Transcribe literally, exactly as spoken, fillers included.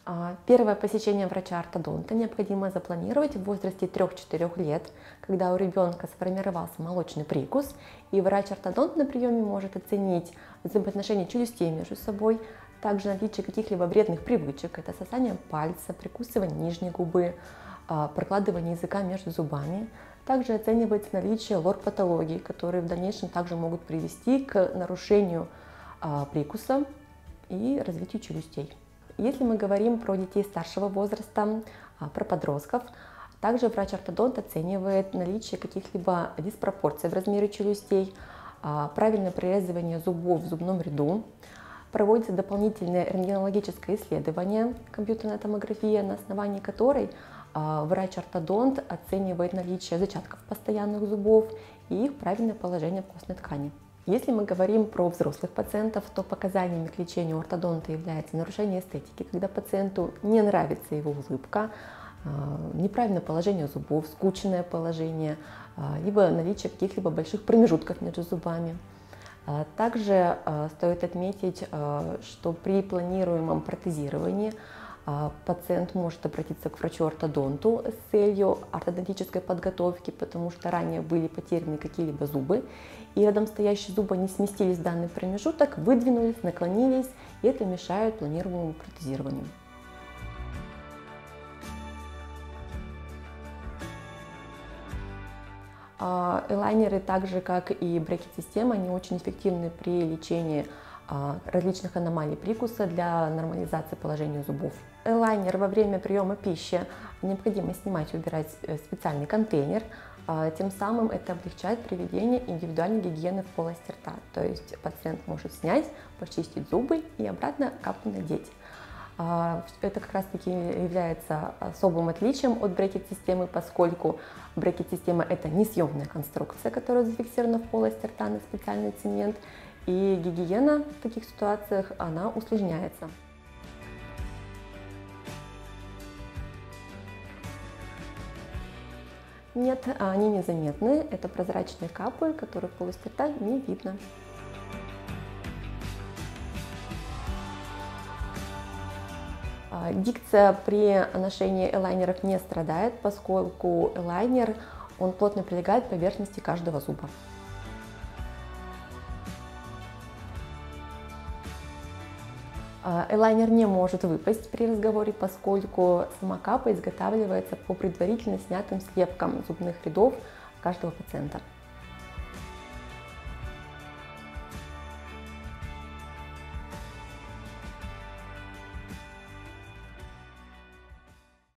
А, Первое посещение врача-ортодонта необходимо запланировать в возрасте трёх-четырёх лет, когда у ребенка сформировался молочный прикус, и врач-ортодонт на приеме может оценить взаимоотношения челюстей между собой, также наличие каких-либо вредных привычек, это сосание пальца, прикусывание нижней губы, а, прокладывание языка между зубами. Также оценивается наличие лор-патологий, которые в дальнейшем также могут привести к нарушению а, прикуса и развитию челюстей. Если мы говорим про детей старшего возраста, про подростков, также врач-ортодонт оценивает наличие каких-либо диспропорций в размере челюстей, правильное прорезывание зубов в зубном ряду, проводится дополнительное рентгенологическое исследование, компьютерная томография, на основании которой врач-ортодонт оценивает наличие зачатков постоянных зубов и их правильное положение в костной ткани. Если мы говорим про взрослых пациентов, то показаниями к лечению ортодонта является нарушение эстетики, когда пациенту не нравится его улыбка, неправильное положение зубов, скучное положение, либо наличие каких-либо больших промежутков между зубами. Также стоит отметить, что при планируемом протезировании пациент может обратиться к врачу-ортодонту с целью ортодонтической подготовки, потому что ранее были потеряны какие-либо зубы, и рядом стоящие зубы не сместились в данный промежуток, выдвинулись, наклонились, и это мешает планируемому протезированию. Элайнеры, так же как и брекет-система, они очень эффективны при лечении различных аномалий прикуса для нормализации положения зубов. Элайнер во время приема пищи необходимо снимать и убирать в специальный контейнер, тем самым это облегчает проведение индивидуальной гигиены в полости рта. То есть пациент может снять, почистить зубы и обратно капу надеть. Это как раз таки является особым отличием от брекет-системы, поскольку брекет-система – это несъемная конструкция, которая зафиксирована в полости рта на специальный цемент, и гигиена в таких ситуациях она усложняется. Нет, они незаметны. Это прозрачные капы, которые в полости рта не видно. Дикция при ношении элайнеров не страдает, поскольку элайнер он плотно прилегает к поверхности каждого зуба. Элайнер не может выпасть при разговоре, поскольку сама капа изготавливается по предварительно снятым слепкам зубных рядов каждого пациента.